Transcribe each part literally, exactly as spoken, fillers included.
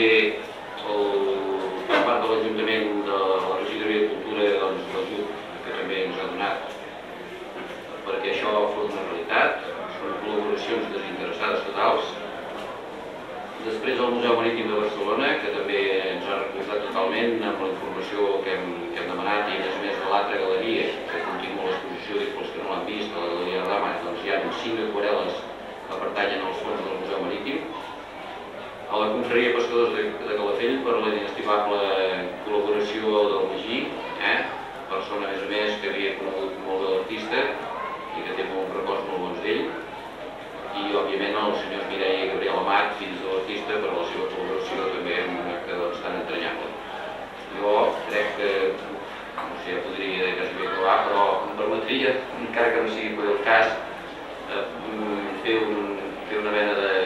també per part de l'Ajuntament de la regidoria de Cultura l'ajut que també ens ha donat perquè això fos una realitat. Són col·laboracions desinteressades totals. Després el Museu Marítim de Barcelona, que també ens ha recolzat totalment amb la informació que hem, que hem demanat, i a més a més de l'altra galeria, que continua l'exposició i pels que no l'han vist, a la Galeria de Rama, doncs hi ha cinc aquarel·les que pertanyen als fons del Museu Marítim. A la Confraria Pescadors de, de Calafell per la inestimable col·laboració del Magí, eh? persona a més a més que havia conegut molt de l'artista i que té molts records molt bons d'ell. I, òbviament, els senyors Mireia i Gabriel Amat, fills de l'artista, per la seva col·laboració també en un acte doncs, tan entranyable. Jo crec que, no sé, ja podria quasi bé acabar, però em permetria, encara que no sigui per el cas, eh, fer, un, fer una mena de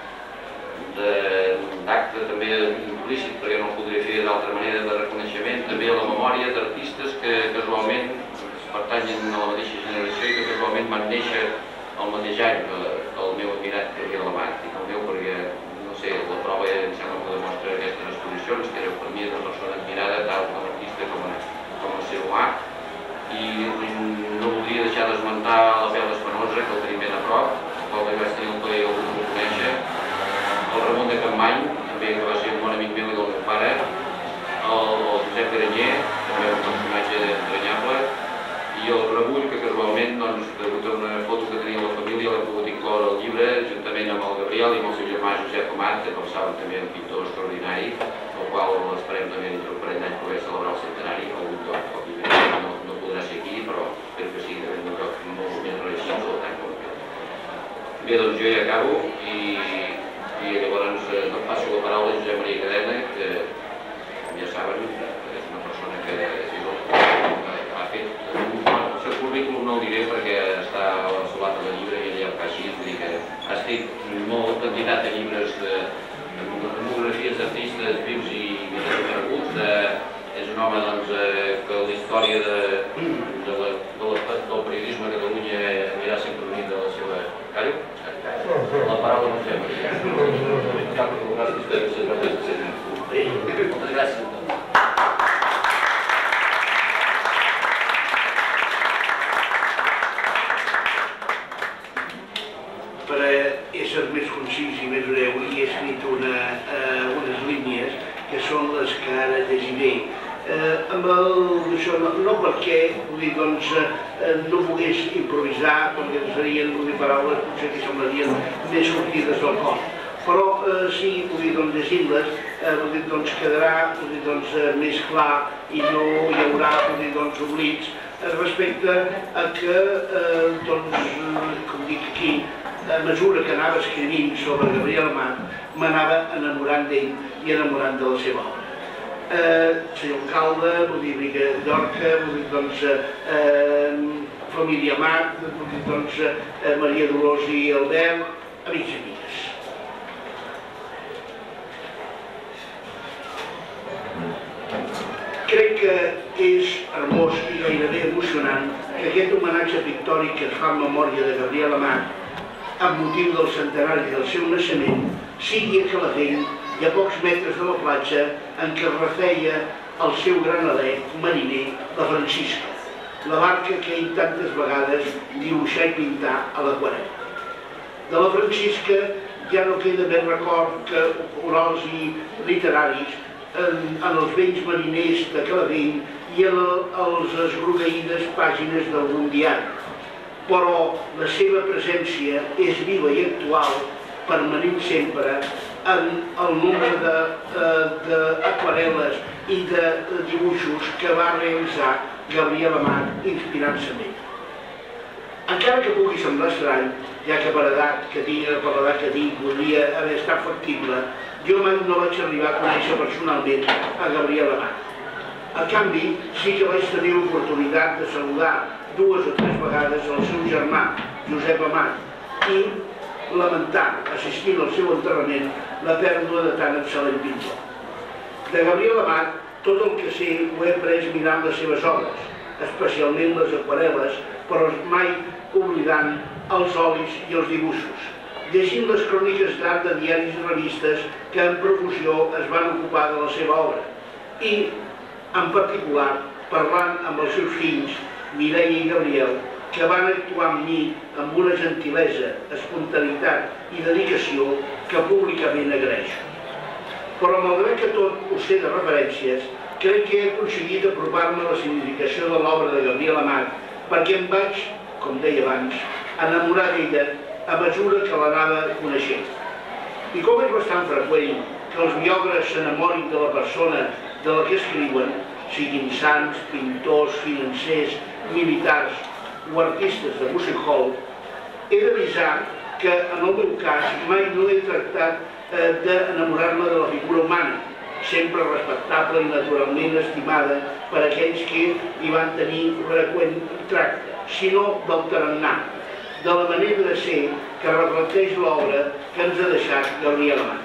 d'acte també implícit, perquè no el podria fer d'altra manera, de reconeixement també a la memòria d'artistes que casualment pertanyen a la mateixa generació i que casualment van néixer el mateix any que el meu admirat Gabriel Amat, i el meu perquè, no sé, la prova em sembla que demostra aquestes exposicions, que era per mi una persona admirada tant com a artista com a, com a ser humà, i no voldria deixar d'esmentar l'Abel Espinosa, que el tenim ben a prop, el qual vaig tenir el plaer de conèixer, el Ramon de Campmany, també que va ser un bon amic meu i del meu pare, el Josep Garanyer, també un personatge entranyable, i el Rebull, que casualment, doncs, degut a una foto que tenia la família, l'he pogut incloure al llibre, juntament amb el Gabriel i amb el seu germà Josep Amat, que com saben també és un pintor extraordinari, el qual l'esperem també dintre un parell d'anys poder celebrar el centenari, algun lloc, òbviament, no, no podrà ser aquí, però espero que sigui en un lloc molt més reeixit, tant com aquest. Bé, doncs jo ja acabo, i, i llavors eh, em passo la paraula a Josep Maria Cadena, que, com ja saben, és una persona que és el, ha fet el seu currículum, no el diré perquè està a la solata del llibre i allà fa així, vull dir que ha escrit molta quantitat de llibres de, de monografies d'artistes vius i desapareguts. És un home doncs, que la història de, de la, de la, del periodisme a Catalunya anirà sempre unit de la seva... Callo? La paraula no fem. Moltes gràcies. Per ésser més concís i més breu, hi he escrit una, eh, unes línies que són les que ara llegiré. Eh, amb el, això, no, no perquè vull dir, doncs, eh, no pogués improvisar, perquè serien vull dir, paraules potser que semblarien més sortides del cor. Però eh, sí, vull dir, doncs, llegint-les, eh, vull dir, doncs, quedarà vull dir, doncs, eh, més clar i no hi haurà vull dir, doncs, oblits eh, respecte a que, eh, doncs, com dic aquí, a mesura que anava escrivint sobre Gabriel Amat, m'anava enamorant d'ell i enamorant de la seva obra. Eh, senyor alcalde, vull dir, Riga de Llorca, vull dir, doncs, eh, família Amat, vull dir, doncs, eh, Maria Dolors i Albert, amics i amigues. Crec que és hermós i gairebé emocionant que aquest homenatge pictòric que es fa en memòria de Gabriel Amat amb motiu del centenari del seu naixement, sigui a Calafell i a pocs metres de la platja en què es refeia el seu gran alè mariner, la Francisca, la barca que ell tantes vegades dibuixar i pintar a l'aquarel·la. De la Francisca ja no queda més record que orals i literaris en, en els vells mariners de Calafell i en les esgrogueïdes pàgines d'algun diari. Però la seva presència és viva i actual, permanent sempre, en el nombre d'aquarel·les i de dibuixos que va realitzar Gabriel Amat inspirant-se en ell. Encara que pugui semblar estrany, ja que per edat que tinc, per l'edat que tinc, podria haver estat factible, jo mai no vaig arribar a conèixer personalment a Gabriel Amat. A canvi, sí que vaig tenir l'oportunitat de saludar dues o tres vegades el seu germà, Josep Amat, i lamentar, assistint al seu enterrament, la pèrdua de tan excel·lent pintor. De Gabriel Amat, tot el que sé ho he après mirant les seves obres, especialment les aquarel·les, però mai oblidant els olis i els dibuixos. llegint les cròniques d'art de diaris i revistes que en profusió es van ocupar de la seva obra i, en particular, parlant amb els seus fills, Mireia i Gabriel, que van actuar amb mi amb una gentilesa, espontaneïtat i dedicació que públicament agraeixo. Però malgrat que tot ho sé de referències, crec que he aconseguit apropar-me a la significació de l'obra de Gabriel Amat perquè em vaig, com deia abans, enamorar d'ella a mesura que l'anava coneixent. I com és bastant freqüent que els biògrafs s'enamorin de la persona de la que escriuen, siguin sants, pintors, financers, militars o artistes de music hall, he d'avisar que en el meu cas mai no he tractat eh, d'enamorar-me de la figura humana, sempre respectable i naturalment estimada per aquells que hi van tenir freqüent tracte, sinó del tarannà, de la manera de ser que reflecteix l'obra que ens ha deixat Gabriel Amat.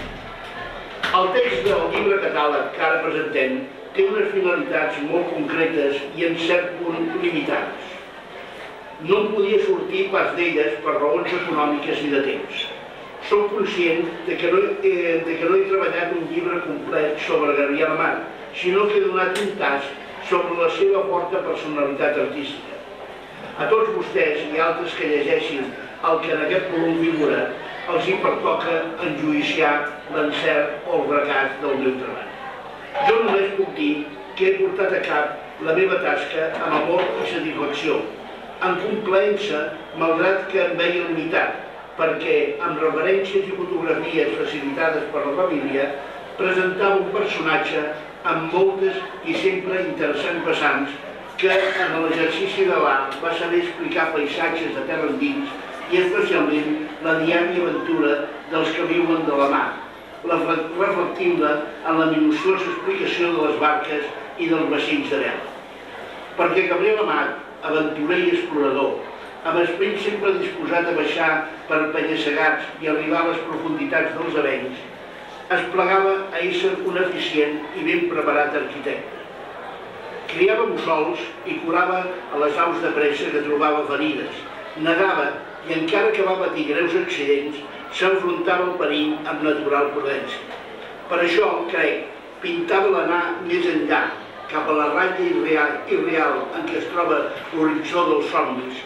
El text del llibre catàleg que ara presentem té unes finalitats molt concretes i en cert punt limitades. No em podia sortir pas d'elles per raons econòmiques i de temps. Soc conscient de que, no, eh, de que no he treballat un llibre complet sobre Gabriel Amat, sinó que he donat un tas sobre la seva forta personalitat artística. A tots vostès i altres que llegeixin el que en aquest volum figura, els hi pertoca enjuiciar l'encert o el fracàs del meu treball. Jo només puc dir que he portat a cap la meva tasca amb amor i satisfacció, en complaença, malgrat que em veia limitat, perquè, amb referències i fotografies facilitades per la família, presentava un personatge amb moltes i sempre interessants vessants que, en l'exercici de l'art, va saber explicar paisatges de terra endins i especialment la diària aventura dels que viuen de la mar, reflectint-la en la minuciosa explicació de les barques i dels vaixells de vela. Perquè Gabriel Amat, aventurer i explorador, amb esperit sempre disposat a baixar per penya-segats i arribar a les profunditats dels avencs, es plegava a ésser un eficient i ben preparat arquitecte. Criava mussols i curava a les aus de pressa que trobava ferides, negava i encara que va patir greus accidents, s'enfrontava al perill amb natural prudència. Per això, crec, pintava l'anar més enllà, cap a la ratlla irreal, irreal en què es troba l'horitzó dels somnis,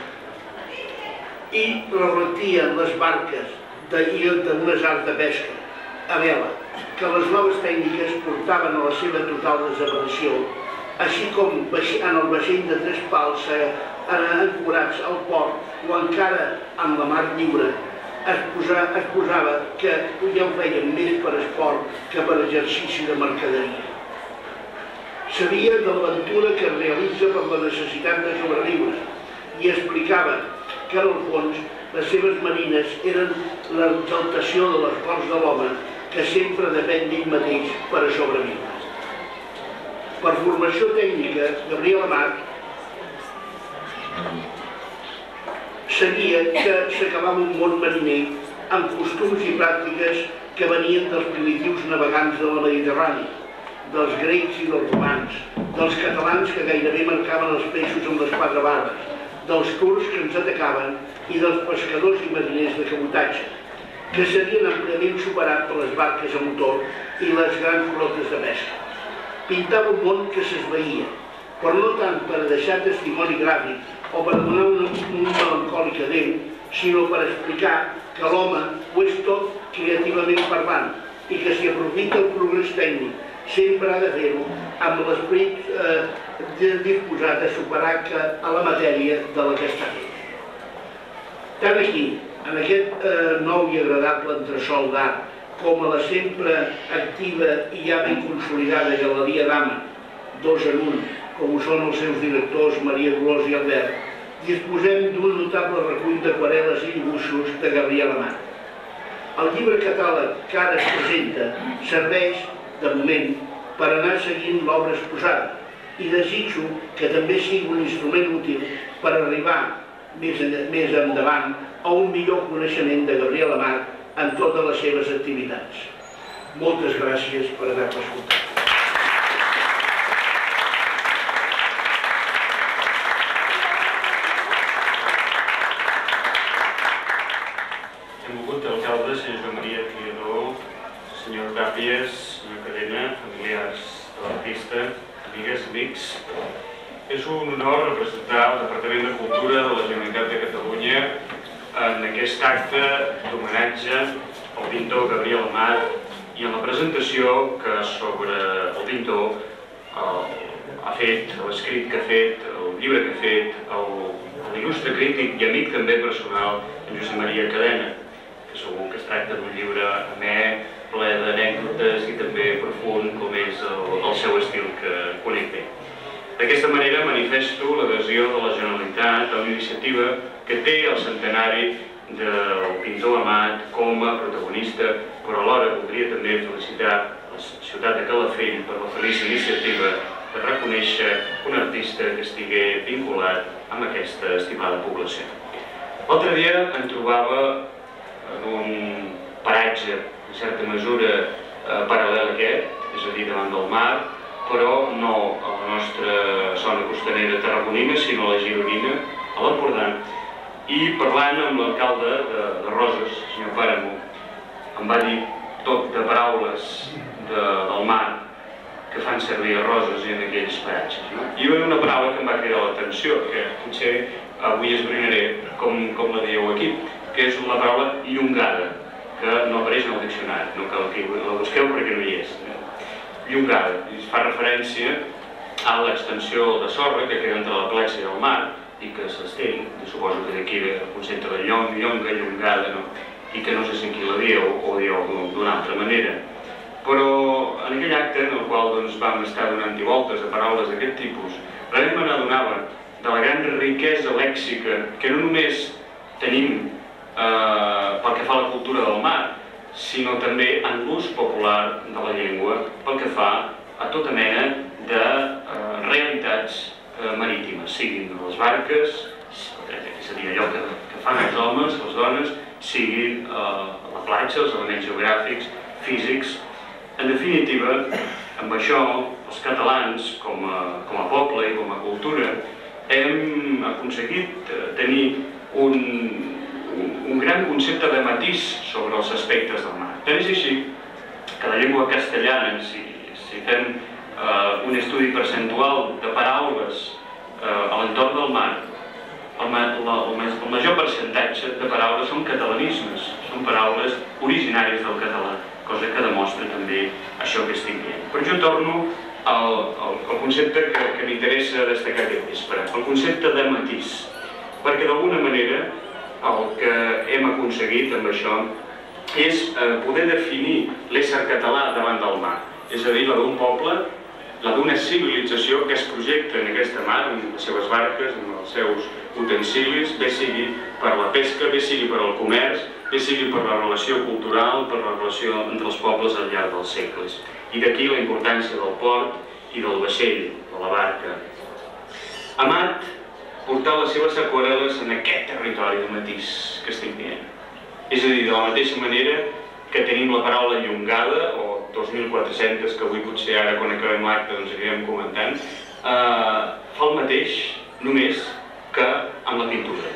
i reflectia les barques d'unes arts de pesca, a vela, que les noves tècniques portaven a la seva total desaparició, així com en el vaixell de tres pals ancorats al port o encara en la mar lliure, es posava que ja ho feien més per esport que per exercici de mercaderia. Sabia de l'aventura que es realitza per la necessitat de sobreviure i explicava que, en el fons, les seves marines eren l'exaltació de l'esforç de l'home que sempre depèn d'ell mateix per a sobreviure. Per formació tècnica, Gabriel Amat sabia que s'acabava un món mariner amb costums i pràctiques que venien dels primitius navegants de la Mediterrània, dels grecs i dels romans, dels catalans que gairebé marcaven els peixos amb les quatre barbes, dels turcs que ens atacaven i dels pescadors i mariners de cabotatge, que s'havien àmpliament superat per les barques a motor i les grans flotes de pesca. Pintava un món que s'esvaïa, però no tant per deixar testimoni gràfic o per donar un, un melancòlic adéu, sinó per explicar que l'home ho és tot creativament parlant i que si aprofita el progrés tècnic sempre ha de fer-ho amb l'esperit eh, disposat a superar que a la matèria de la que està fent. Tant aquí, en aquest eh, nou i agradable entresol d'art, com a la sempre activa i ja ben consolidada Galeria Dama, dos en un, com ho són els seus directors Maria Dolors i Albert, disposem d'un notable recull d'aquarel·les i dibuixos de Gabriel Amat. El llibre catàleg que ara es presenta serveix, de moment, per anar seguint l'obra exposada i desitjo que també sigui un instrument útil per arribar més, més endavant a un millor coneixement de Gabriel Amat en totes les seves activitats. Moltes gràcies per haver-me escoltat. Hem volgut senyor Tàpies, senyor Cadena, familiars de l'artista, amigues, amics. És un honor representar el Departament de Cultura de la Generalitat de Catalunya en aquest acte d'homenatge al pintor Gabriel Amat i en la presentació que sobre el pintor ha fet, l'escrit que ha fet, el llibre que ha fet l'il·lustre crític i amic també personal en Josep Maria Cadena, que segur que es tracta d'un llibre amè, ple d'anècdotes i també profund com és el seu estil que conec bé. D'aquesta manera manifesto l'adhesió de la Generalitat a una iniciativa que té el centenari del pintor Amat com a protagonista, però alhora voldria també felicitar la ciutat de Calafell per la feliç iniciativa de reconèixer un artista que estigué vinculat amb aquesta estimada població. L'altre dia em trobava en un paratge, en certa mesura paral·lel a aquest, és a dir, davant del mar, però no a la nostra zona costanera tarragonina, sinó a la gironina, a l'Empordà, i parlant amb l'alcalde de Roses, el senyor Pàramo, em va dir tot de paraules del mar que fan servir a Roses i en aquells paratges. I hi va una paraula que em va cridar l'atenció, que potser avui esbrinaré com la dieu aquí, que és la paraula llongada, que no apareix en el diccionari, no cal que la busqueu perquè no hi és. Llongada, es fa referència a l'extensió de sorra que queda entre la platja i el mar i que s'estén, suposo que d'aquí ve el concepte de llong, llonga, llongada, i que no sé si qui la dieu o dieu d'una altra manera. Però en aquell acte en el qual vam estar donant voltes a paraules d'aquest tipus, realment me n'adonava de la gran riquesa lèxica que no només tenim pel que fa a la cultura del mar, sinó també en l'ús popular de la llengua pel que fa a tota mena de realitats marítimes, siguin les barques, és a dir, allò que fan els homes, les dones, siguin la platja, els elements geogràfics, físics. En definitiva, amb això, els catalans, com a poble i com a cultura, hem aconseguit tenir un un gran concepte de matís sobre els aspectes del mar. Tant és així que la llengua castellana, si fem un estudi percentual de paraules a l'entorn del mar, el major percentatge de paraules són catalanismes, són paraules originàries del català, cosa que demostra també això que estic dient. Però jo torno al concepte que m'interessa destacar aquest vespre, el concepte de matís, perquè d'alguna manera el que hem aconseguit amb això és poder definir l'ésser català davant del mar, és a dir, la d'un poble, la d'una civilització que es projecta en aquesta mar, amb les seves barques, amb els seus utensilis, bé sigui per la pesca, bé sigui per al comerç, bé sigui per la relació cultural, per la relació entre els pobles al llarg dels segles. I d'aquí la importància del port i del vaixell, de la barca. Amat portar les seves aquarel·les en aquest territori de matís que estic dient. És a dir, de la mateixa manera que tenim la paraula llongada, o dos mil quatre-cents, que avui potser ara quan acabem l'acte ens anirem comentant, fa el mateix només que amb la pintura.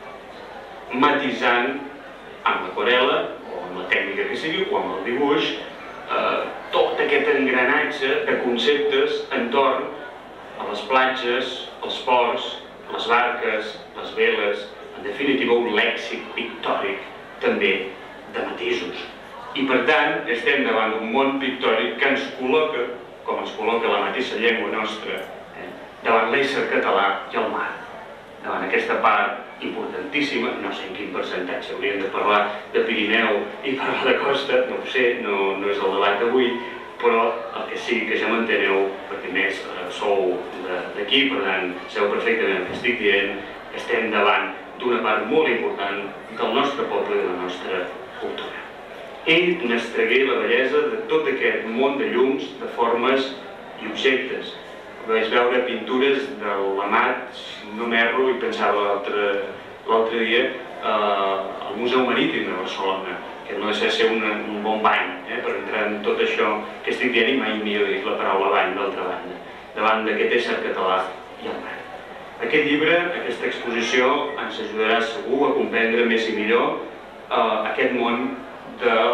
Matisant amb l'aquarel·la, o amb la tècnica que sigui, o amb el dibuix, tot aquest engranatge de conceptes entorn a les platges, els ports, les barques, les veles, en definitiva un lèxic pictòric també de matisos. I per tant estem davant d'un món pictòric que ens col·loca, com ens col·loca la mateixa llengua nostra, davant l'ésser català i el mar. Davant aquesta part importantíssima, no sé en quin percentatge hauríem de parlar de Pirineu i parlar de costa, no ho sé, no és el debat d'avui, però el que sí que ja m'enteneu, perquè més sou d'aquí, per tant, sabeu perfectament el que estic dient, estem davant d'una part molt important del nostre poble i de la nostra cultura. Ell n'extragué la bellesa de tot aquest món de llums, de formes i objectes. Vaig veure pintures de l'Amat, no m'erro, i pensava l'altre dia al Museu Marítim de Barcelona, que no deixa de ser un bon bany per entrar en tot això que estic dient i mai m'hi he dit la paraula bany d'altra banda, davant d'aquest ésser català i el mar. Aquest llibre, aquesta exposició, ens ajudarà segur a comprendre més i millor aquest món del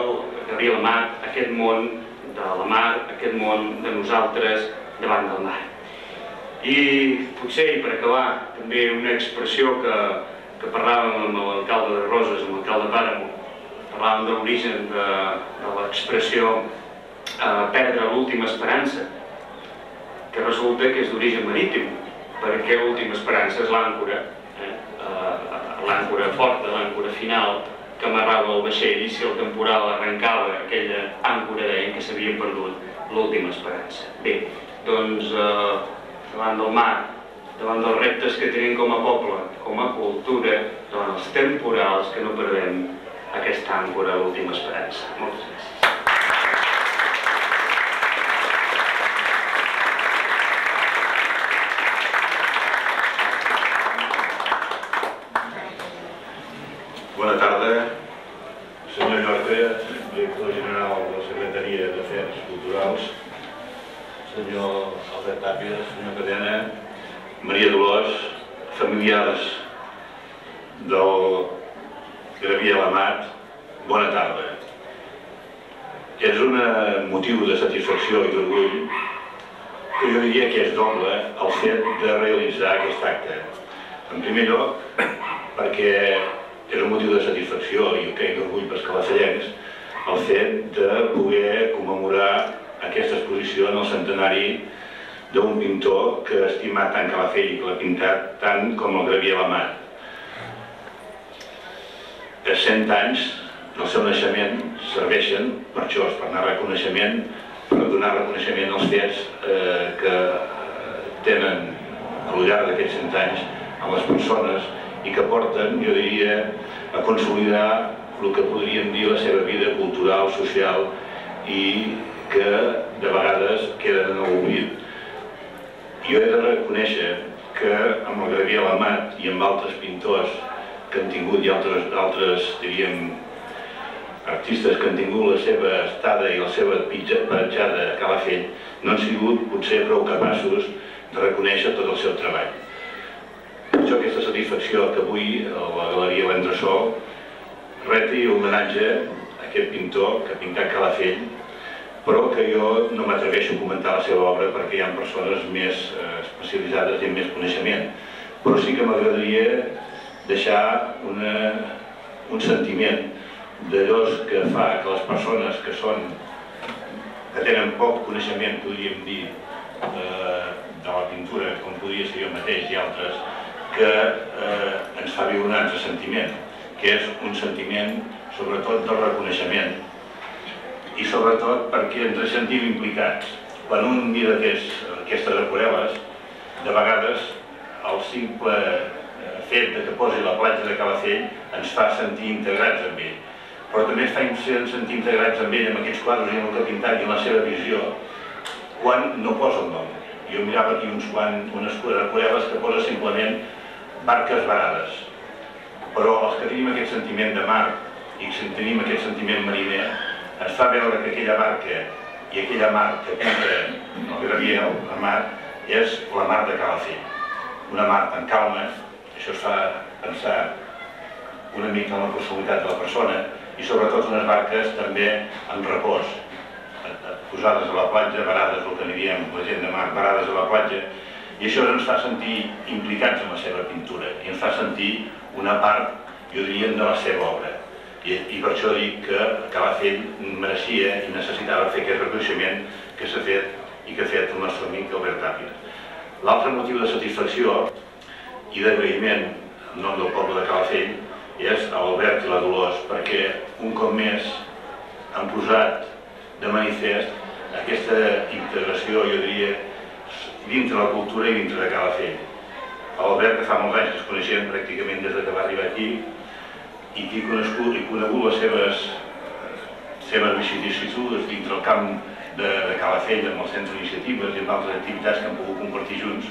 Gabriel Amat, aquest món de la mar, aquest món de nosaltres davant del mar. I potser, i per acabar, també una expressió que, que parlàvem amb l'alcalde de Roses, amb l'alcalde de Pàramo, parlàvem de l'origen de, de l'expressió eh, perdre l'última esperança, que resulta que és d'origen marítim, perquè l'última esperança és l'àncora, eh? eh, l'àncora forta, l'àncora final, que amarrava el vaixell, i si el temporal arrencava aquella àncora, deien que s'havien perdut l'última esperança. Bé, doncs, eh, davant del mar, davant dels reptes que tenim com a poble, com a cultura, davant els temporals, que no perdem aquesta àncora, l'última esperança. Moltes gràcies. Bona tarda, senyor Llorca, director general de la Secretaria d'Afers Culturals, senyor Albert Tàpia, senyor Cadena, Maria Dolors, familiars del Gabriel Amat, bona tarda. És un motiu de satisfacció i d'orgull que jo diria que és doble el fet de realitzar aquest acte. En primer lloc, perquè és un motiu de satisfacció i crec d'orgull pels calafellencs el fet de poder commemorar aquesta exposició en el centenari d'un pintor que ha estimat tant Calafell i que l'ha pintat tant com el Gabriel Amat. Els cent anys del seu naixement serveixen per això, per donar reconeixement, per donar reconeixement als fets que tenen al llarg d'aquests cent anys a les persones i que porten, jo diria, a consolidar el que podríem dir la seva vida cultural, social i que de vegades queden en l'oblit. Jo he de reconèixer que amb el Gabriel Amat i amb altres pintors que han tingut i altres, altres diríem, artistes que han tingut la seva estada i la seva petjada a Calafell no han sigut potser prou capaços de reconèixer tot el seu treball. Per això aquesta satisfacció que avui a la Galeria L'Entresol reti homenatge a aquest pintor que ha pintat Calafell, però que jo no m'atreveixo a comentar la seva obra perquè hi ha persones més especialitzades i amb més coneixement. Però sí que m'agradaria deixar una, un sentiment d'allò que fa que les persones que són, que tenen poc coneixement, podríem dir, de, de la pintura, com podria ser jo mateix i altres, que eh, ens fa viure un altre sentiment, que és un sentiment sobretot del reconeixement i sobretot perquè ens sentim implicats. Quan un mira aquestes aquarel·les, de vegades el simple fet que posi la platja de Calafell ens fa sentir integrats amb ell, però també ens fa sentir integrats amb ell, amb aquests quadres i amb el que ha pintat i en la seva visió, quan no posa el nom. Jo mirava aquí uns quants, unes aquarel·les que posa simplement barques varades, però els que tenim aquest sentiment de mar i que tenim aquest sentiment mariner ens fa veure que aquella barca i aquella mar que pinta el Gabriel Amat és la mar de Calafell, una mar tan calma, això es fa pensar una mica en la personalitat de la persona i sobretot unes barques també en repòs, posades a la platja, varades, el que n'hi diem la gent de mar, varades a la platja, i això ens fa sentir implicats en la seva pintura i ens fa sentir una part, jo diria, de la seva obra. I, i per això dic que Calafell mereixia i necessitava fer aquest reconeixement que s'ha fet i que ha fet el nostre amic Albert Tàpia. L'altre motiu de satisfacció i d'agraïment en nom del poble de Calafell és a l'Albert i la Dolors perquè un cop més han posat de manifest aquesta integració, jo diria, dintre la cultura i dintre de Calafell. L'Albert, que fa molts anys que es coneixem pràcticament des que va arribar aquí i que he conegut, he conegut les seves, seves vicissituds dintre el camp de, de Calafell, amb els centres d'iniciatives i amb altres activitats que hem pogut compartir junts,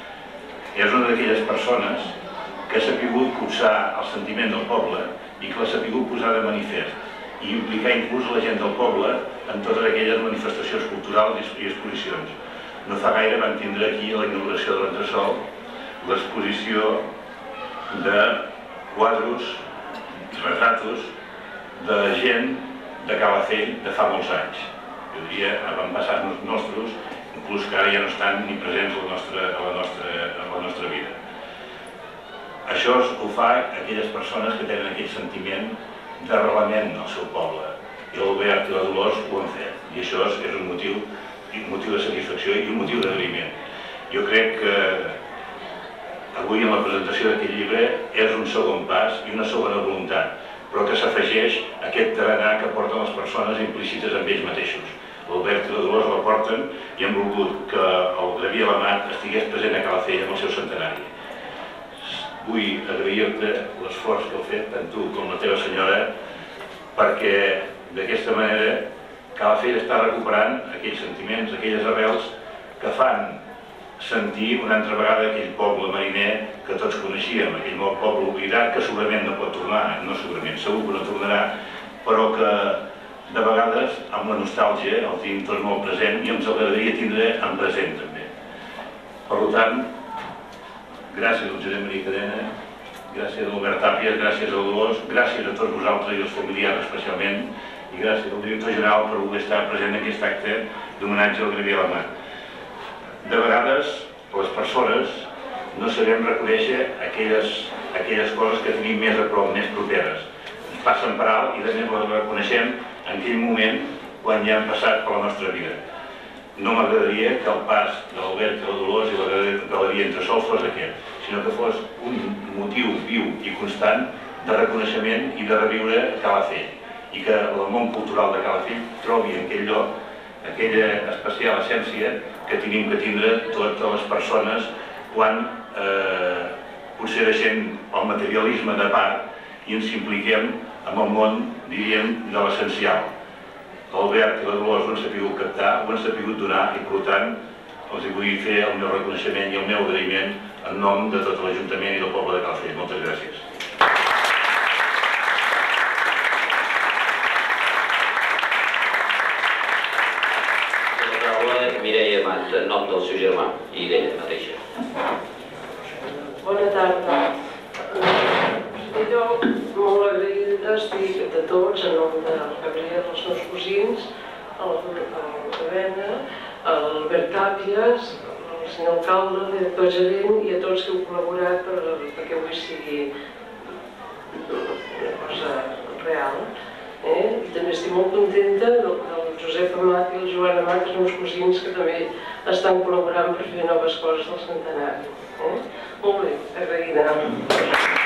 és una d'aquelles persones que ha sabut posar el sentiment del poble i que l'ha sabut posar de manifest i implicar inclús la gent del poble en totes aquelles manifestacions culturals i exposicions. No fa gaire vam tindre aquí a la inauguració de l'Entresol l'exposició de quadros, retratos de gent de Calafell de fa molts anys. Jo diria avantpassats nostres, inclús que ara ja no estan ni presents a la nostra, a la nostra, a la nostra vida. Això ho fa aquelles persones que tenen aquell sentiment d'arrelament al seu poble. I l'Albert i la Dolors ho han fet. I això és un motiu, un motiu de satisfacció i un motiu d'agraïment. Jo crec que avui en la presentació d'aquest llibre és un segon pas i una segona voluntat, però que s'afegeix aquest tarannà que porten les persones implícites amb ells mateixos. L'Albert i la Dolors la porten i han volgut que el Graví Alamat estigués present a Calafell amb el seu centenari. Vull agrair-te l'esforç que heu fet, tant tu com la teva senyora, perquè d'aquesta manera Calafell està recuperant aquells sentiments, aquelles arrels que fan sentir una altra vegada aquell poble mariner que tots coneixíem, aquell poble oblidat que segurament no pot tornar, no segurament, segur que no tornarà, però que de vegades amb la nostàlgia el tenim tots molt present i ens agradaria tindre en present també. Per tant, gràcies al Josep Maria Cadena, gràcies a l'Albert Tàpies, gràcies a Dolors, gràcies a tots vosaltres i els familiars especialment, i gràcies al director general per voler estar present en aquest acte d'homenatge al Graví Alamat. De vegades, les persones no sabem reconèixer aquelles, aquelles coses que tenim més a prop, més properes. Ens passen per alt i de més les reconeixem en aquell moment quan ja han passat per la nostra vida. No m'agradaria que el pas de l'Albert i la Dolors i la galeria Entresòl fos aquest, sinó que fos un motiu viu i constant de reconeixement i de reviure Calafell, i que el món cultural de Calafell trobi en aquell lloc aquella especial essència que tenim que tindre totes les persones quan eh, potser deixem el materialisme de part i ens impliquem en el món, diríem, de l'essencial. L'Albert i la Dolors ho han sabut captar, ho han sabut donar i, per tant, els vull fer el meu reconeixement i el meu agraïment en nom de tot l'Ajuntament i del poble de Calafell. Moltes gràcies. La paraula Mireia Amat, en nom del seu germà i d'ella mateixa. Bona tarda. Jo molt agraïda estic de tots, en nom del Gabriel, els meus cosins, el Cadena, l'Albert Tàpies, el senyor alcalde, el director gerent i a tots que heu col·laborat perquè avui sigui una cosa real. També estic molt contenta del Josep Amat i el Joan Amat, els meus cosins, que també estan col·laborant per fer noves coses del centenari. Molt bé, agraïda.